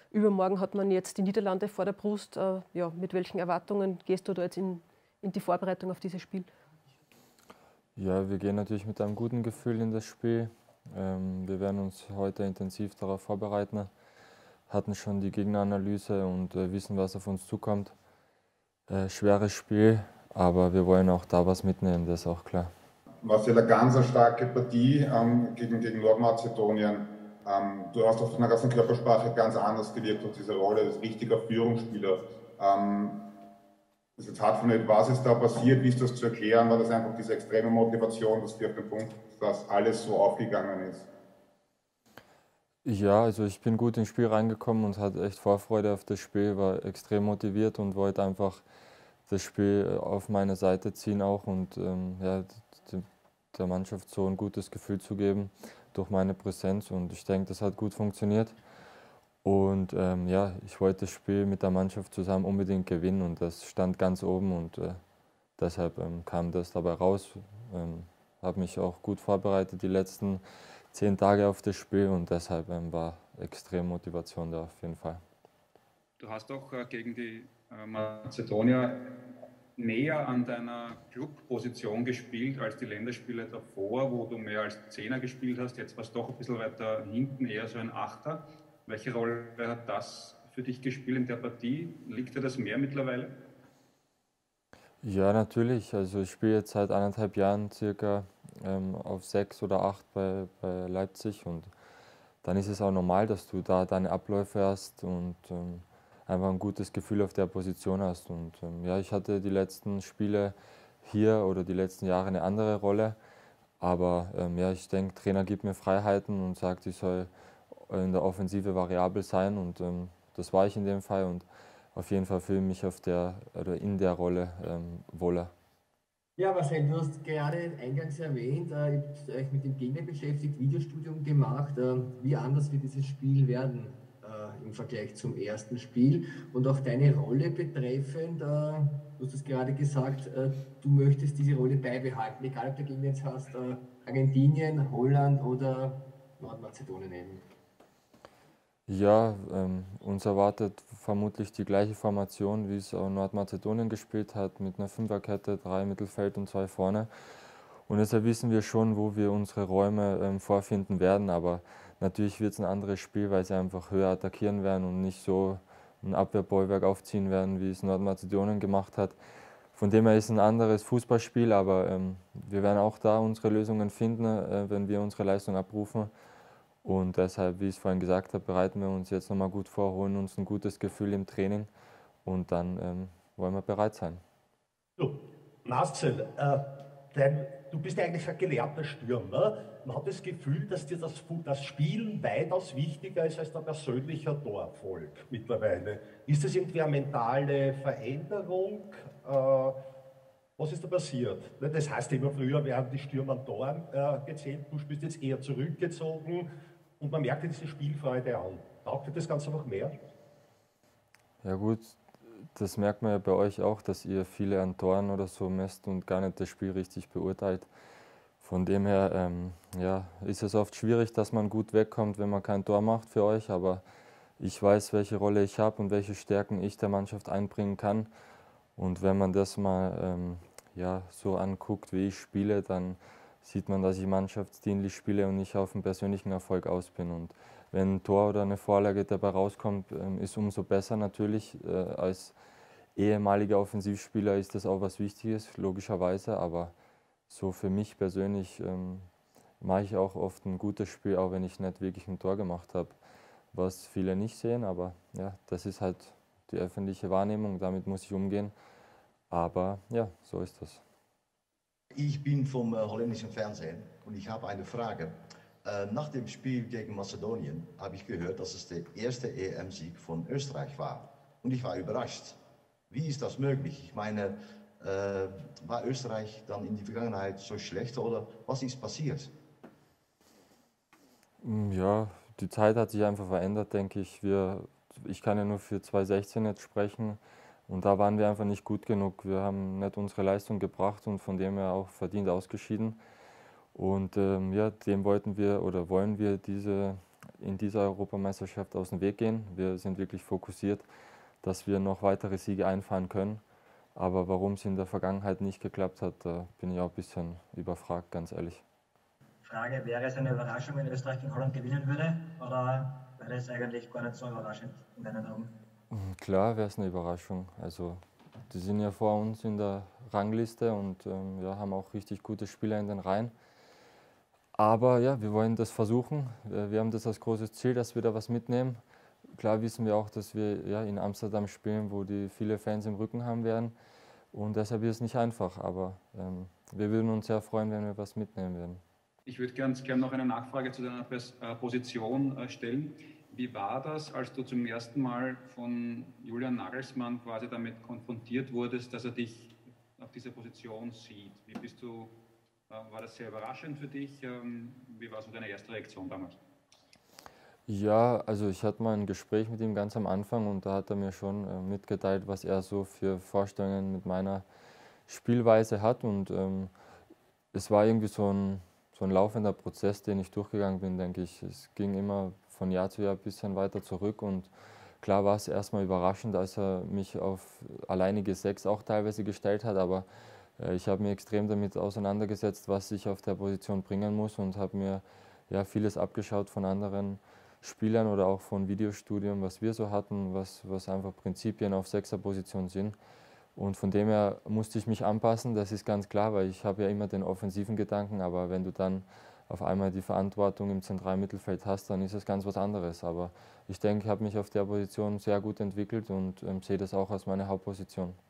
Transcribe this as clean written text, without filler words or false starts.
Übermorgen hat man jetzt die Niederlande vor der Brust. Ja, mit welchen Erwartungen gehst du da jetzt in die Vorbereitung auf dieses Spiel? Ja, wir gehen natürlich mit einem guten Gefühl in das Spiel. Wir werden uns heute intensiv darauf vorbereiten, hatten schon die Gegneranalyse und wissen, was auf uns zukommt. Schweres Spiel, aber wir wollen auch da was mitnehmen, das ist auch klar. War ja eine ganz starke Partie gegen Nordmazedonien. Du hast auf einer ganzen Körpersprache ganz anders gewirkt auf diese Rolle als richtiger Führungsspieler. Das ist jetzt hart von nicht, was ist da passiert, wie ist das zu erklären? War das einfach diese extreme Motivation, dass dir auf den Punkt, dass alles so aufgegangen ist? Ja, also ich bin gut ins Spiel reingekommen und hatte echt Vorfreude auf das Spiel, war extrem motiviert und wollte einfach das Spiel auf meine Seite ziehen auch und ja, der Mannschaft so ein gutes Gefühl zu geben durch meine Präsenz und ich denke, das hat gut funktioniert. Und ja, ich wollte das Spiel mit der Mannschaft zusammen unbedingt gewinnen und das stand ganz oben und deshalb kam das dabei raus. Habe mich auch gut vorbereitet die letzten 10 Tage auf das Spiel und deshalb war extrem Motivation da auf jeden Fall. Du hast auch gegen die Mazedonier näher an deiner Clubposition gespielt als die Länderspiele davor, wo du mehr als Zehner gespielt hast. Jetzt warst du doch ein bisschen weiter hinten, eher so ein Achter. Welche Rolle hat das für dich gespielt in der Partie? Liegt dir das mehr mittlerweile? Ja, natürlich. Also ich spiele jetzt seit 1,5 Jahren circa auf 6 oder 8 bei Leipzig und dann ist es auch normal, dass du da deine Abläufe hast und einfach ein gutes Gefühl auf der Position hast. Und ja, ich hatte die letzten Spiele hier oder die letzten Jahre eine andere Rolle, aber ja, ich denke, Trainer gibt mir Freiheiten und sagt, ich soll in der Offensive variabel sein und das war ich in dem Fall und auf jeden Fall fühle ich mich auf der oder in der Rolle wohler. Ja, Marcel, du hast gerade eingangs erwähnt, ihr habt euch mit dem Gegner beschäftigt, Videostudium gemacht. Wie anders wird dieses Spiel werden im Vergleich zum ersten Spiel? Und auch deine Rolle betreffend, du hast es gerade gesagt, du möchtest diese Rolle beibehalten, egal ob der Gegner jetzt hast, Argentinien, Holland oder Nordmazedonien eben. Ja, uns erwartet vermutlich die gleiche Formation, wie es auch Nordmazedonien gespielt hat, mit einer Fünferkette, 3 Mittelfeld und 2 vorne. Und deshalb wissen wir schon, wo wir unsere Räume vorfinden werden, aber natürlich wird es ein anderes Spiel, weil sie einfach höher attackieren werden und nicht so ein Abwehrbollwerk aufziehen werden, wie es Nordmazedonien gemacht hat. Von dem her ist es ein anderes Fußballspiel, aber wir werden auch da unsere Lösungen finden, wenn wir unsere Leistung abrufen. Und deshalb, wie ich es vorhin gesagt habe, bereiten wir uns jetzt nochmal gut vor, holen uns ein gutes Gefühl im Training und dann wollen wir bereit sein. Du, Marcel, du bist ja eigentlich ein gelernter Stürmer. Man hat das Gefühl, dass dir das Spielen weitaus wichtiger ist als der persönliche Torerfolg mittlerweile. Ist das irgendwie eine mentale Veränderung? Was ist da passiert? Das heißt immer, früher werden die Stürmer an Toren gezählt, du spielst jetzt eher zurückgezogen und man merkt dir diese Spielfreude an. Taugt dir das Ganze noch mehr? Ja gut, das merkt man ja bei euch auch, dass ihr viele an Toren oder so messt und gar nicht das Spiel richtig beurteilt. Von dem her ja, ist es oft schwierig, dass man gut wegkommt, wenn man kein Tor macht für euch, aber ich weiß, welche Rolle ich habe und welche Stärken ich der Mannschaft einbringen kann. Und wenn man das mal ja, so anguckt, wie ich spiele, dann sieht man, dass ich mannschaftsdienlich spiele und nicht auf einen persönlichen Erfolg aus bin. Und wenn ein Tor oder eine Vorlage dabei rauskommt, ist umso besser natürlich. Als ehemaliger Offensivspieler ist das auch was Wichtiges, logischerweise. Aber so für mich persönlich mache ich auch oft ein gutes Spiel, auch wenn ich nicht wirklich ein Tor gemacht habe, was viele nicht sehen. Aber ja, das ist halt die öffentliche Wahrnehmung, damit muss ich umgehen. Aber ja, so ist das. Ich bin vom holländischen Fernsehen und ich habe eine Frage. Nach dem Spiel gegen Mazedonien habe ich gehört, dass es der erste EM-Sieg von Österreich war. Und ich war überrascht. Wie ist das möglich? Ich meine, war Österreich dann in der Vergangenheit so schlecht oder was ist passiert? Ja, die Zeit hat sich einfach verändert, denke ich. Ich kann ja nur für 2016 jetzt sprechen und da waren wir einfach nicht gut genug. Wir haben nicht unsere Leistung gebracht und von dem her auch verdient ausgeschieden. Und ja, dem wollten wir oder wollen wir in dieser Europameisterschaft aus dem Weg gehen. Wir sind wirklich fokussiert, dass wir noch weitere Siege einfahren können. Aber warum es in der Vergangenheit nicht geklappt hat, da bin ich auch ein bisschen überfragt, ganz ehrlich. Frage, wäre es eine Überraschung, wenn Österreich gegen Holland gewinnen würde? Oder wäre es eigentlich gar nicht so überraschend in deinen Augen? Klar wäre es eine Überraschung. Also, die sind ja vor uns in der Rangliste und ja, haben auch richtig gute Spieler in den Reihen. Aber ja, wir wollen das versuchen. Wir haben das als großes Ziel, dass wir da was mitnehmen. Klar wissen wir auch, dass wir ja, in Amsterdam spielen, wo die viele Fans im Rücken haben werden. Und deshalb ist es nicht einfach. Aber wir würden uns sehr freuen, wenn wir was mitnehmen würden. Ich würde gerne noch eine Nachfrage zu deiner Position stellen. Wie war das, als du zum ersten Mal von Julian Nagelsmann quasi damit konfrontiert wurdest, dass er dich auf dieser Position sieht? War das sehr überraschend für dich? Wie war so deine erste Reaktion damals? Ja, also ich hatte mal ein Gespräch mit ihm ganz am Anfang und da hat er mir schon mitgeteilt, was er so für Vorstellungen mit meiner Spielweise hat. Und es war irgendwie so ein laufender Prozess, den ich durchgegangen bin, denke ich. Es ging immer von Jahr zu Jahr ein bisschen weiter zurück und klar war es erstmal überraschend, als er mich auf alleinige 6 auch teilweise gestellt hat, aber ich habe mich extrem damit auseinandergesetzt, was ich auf der Position bringen muss und habe mir ja, vieles abgeschaut von anderen Spielern oder auch von Videostudien, was wir so hatten, was einfach Prinzipien auf 6er-Position sind. Und von dem her musste ich mich anpassen, das ist ganz klar, weil ich habe ja immer den offensiven Gedanken, aber wenn du dann auf einmal die Verantwortung im zentralen Mittelfeld hast, dann ist es ganz was anderes. Aber ich denke, ich habe mich auf der Position sehr gut entwickelt und sehe das auch als meine Hauptposition.